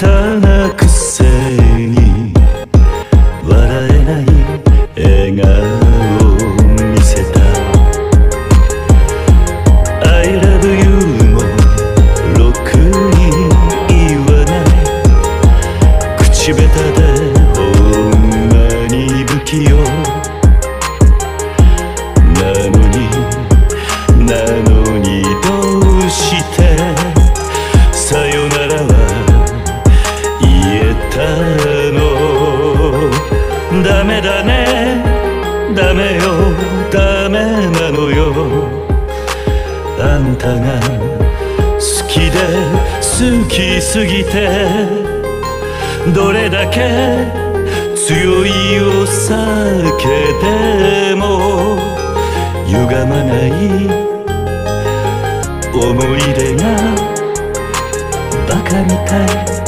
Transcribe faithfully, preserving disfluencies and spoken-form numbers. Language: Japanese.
下手なくせに笑えない笑顔を見せた I love you もろくに言わない口下手でほんまに不器用なのになのにどうしてさよならは言えたのダメだねダメよダメなのよあんたが好きで好きすぎてどれだけ強いお酒でも歪まない思い出がバカみたい